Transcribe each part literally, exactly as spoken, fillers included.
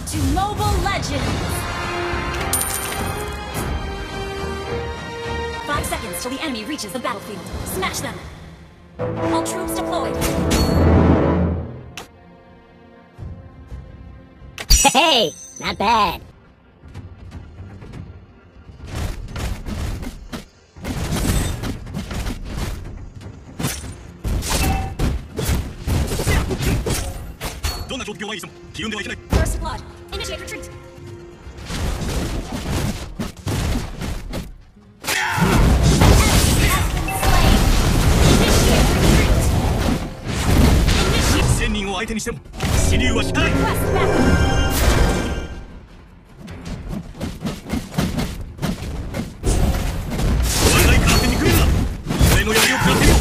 to Mobile Legends! Five seconds till the enemy reaches the battlefield. Smash them! All troops deployed! Hey, not bad. どんな状況はいいぞ。気運ではいけない。 First blood. Initiate retreat. Initiate. 千人を相手にしても支流は引かない。 Request backup. 我が勝手に来るな。俺の槍を食らってみろ。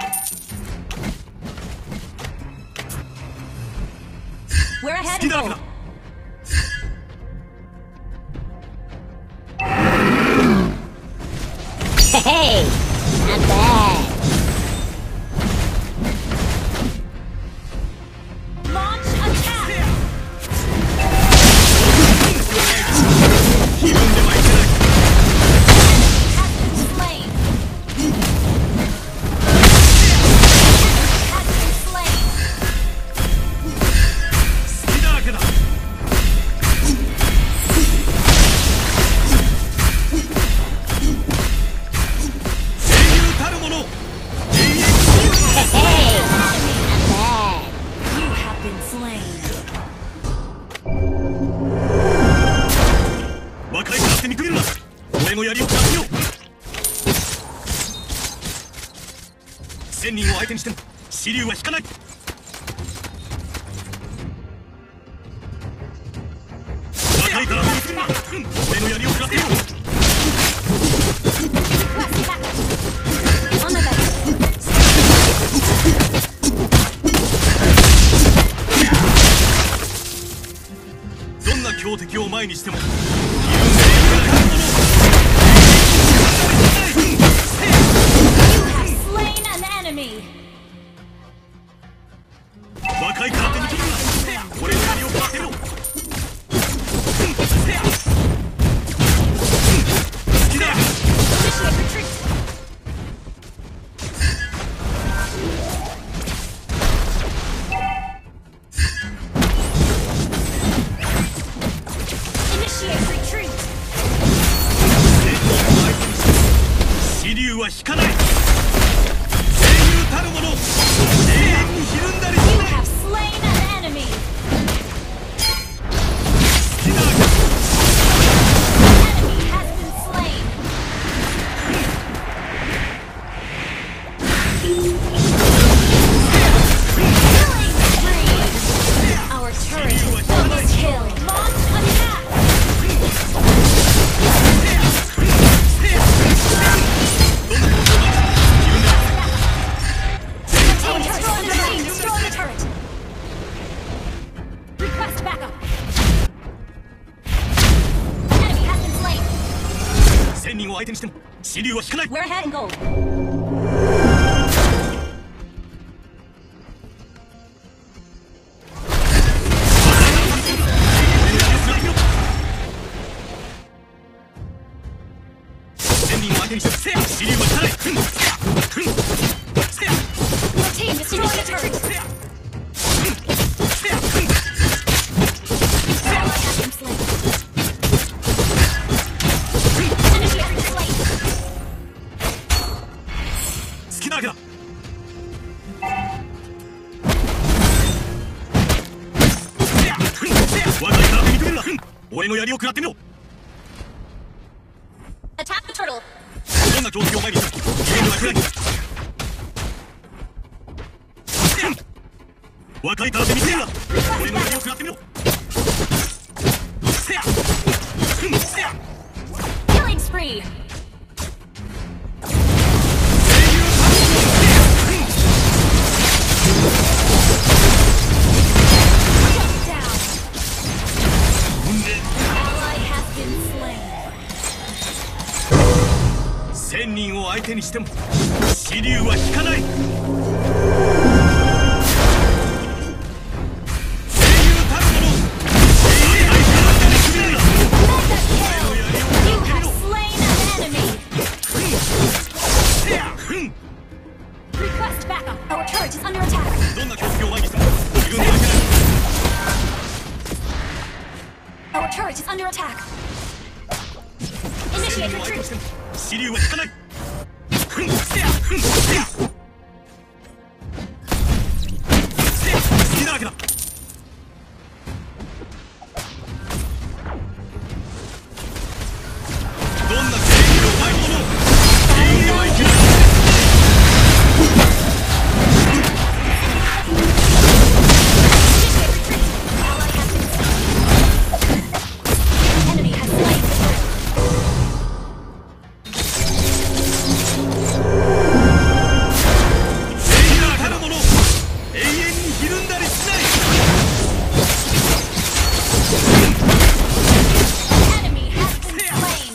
We're ahead 好き and だらけ gold. だ。 Hey, not bad. Launch attack! 気分ではいけない。 Has been slain. Has been slain. 好きだらけだ。 声優たるもの。永遠 Hey, not bad. You have been slain. 若い勝手に来るな。俺の槍を食らってみろ。千人を相手にしても支流は引かない。若いから来るな。俺の槍を食らってみろ。 Request backup. On the back. どんな強敵を前にしても気分ではいけないもの。 You have slain an enemy. 若いから手に切るな。俺の槍を食らってみろ。好きだ。 Initiate retreat. Initiate retreat. 支流は引かない。声優たるもの。永遠にひるんだりし You ない。 have slain an enemy. 好きだ。 Enemy has been slain. Killing spree. Our turret is double kill. Launch attack. Destroy the turret. Destroy the turret. Request backup. Enemy has been slain. 千人を相手にしても支流は引かない。 We're ahead in gold. Your team destroyed the turret. Ally has been slain. Initiate retreat. 好きなわけだ。若いから手にくれるな。俺の槍を食らってみろ。 Attack the turtle. どんな状況を前にしてもゲームはくらい。若いから手にくれるな。俺の槍を食らってみろ。 Killing spree. Down. Ally has been slain. 千人を相手にしても支流は引かない。声優たるもの。永遠ふん Request backup. Our turret is under attack. どんな強敵を前にしても自分ではいけない Our turret is under attack. Initiate 相手と retreat. しても支流は引かないふんせやふんせやせや隙だらけだどんな正義を前にしても永遠はいけない Enemy has slain the turret. 正義なたるもの永遠にひるんだりしない Enemy has been slain.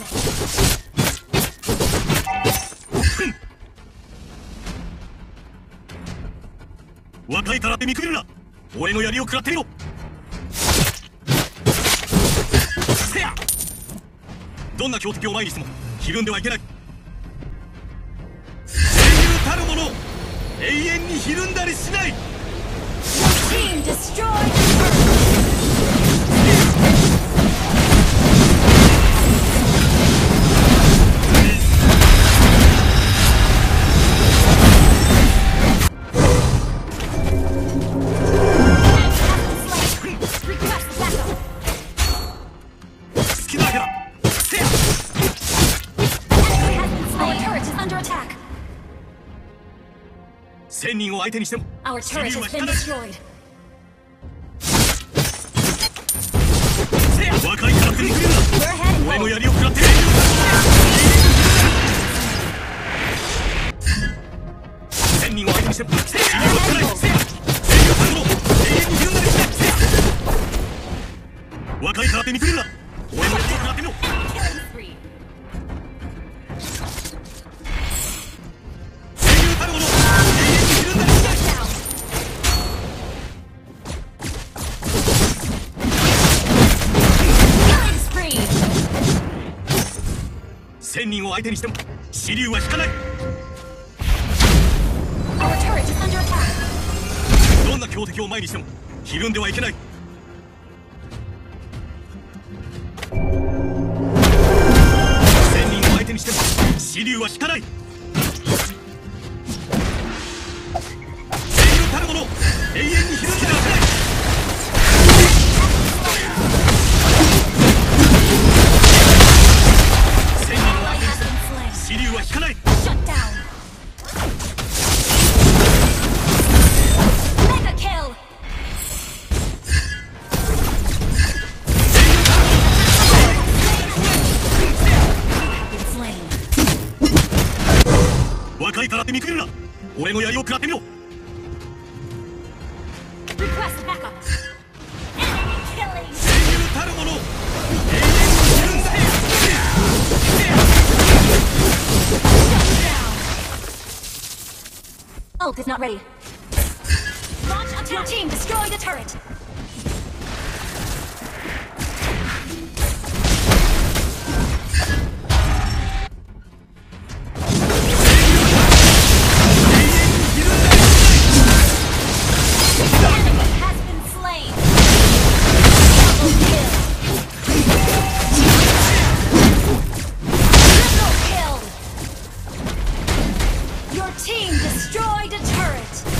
若いからって見くびるな俺の槍を食らってみろせやどんな強敵を前にしてもひるんではいけない英雄たるもの永遠にひるんだりしない Team destroyed the turret. Request backup. 好きだけだせや Enemy has been slain. Our turret is under attack. 千人を相手にしても Our 支 turret 流は has 引か been ない destroyed. せや若いからって見くびるな We're heading 俺の home. 槍を食らってみろ千人を相手にしてもせや支流は引かないせや正義をたるもの永遠にひるんだりしないせや若いからって見くびるな俺の槍を食らってみろ Killing spree. 正義たるもの永遠にひるんだりしない Down. 千人を相手にしても支流は引かない Our turret is under attack. どんな強敵を前にしてもひるんではいけない千人を相手にしても支流は引かない正義たるもの永遠にひるんではせない千人を Ally 相手に has しても been slain. 支流は引かない Shut down. Mega kill. Been slain. 若いからって見くびるな俺の槍を食らってみろ Request backup. Enemy killing. 英雄たるもの永遠にひるんだ Ult is not ready. Launch attack. Your team destroy the turret. Enemy has been slain. Double kill. Triple kill. Your team destroyed a turret.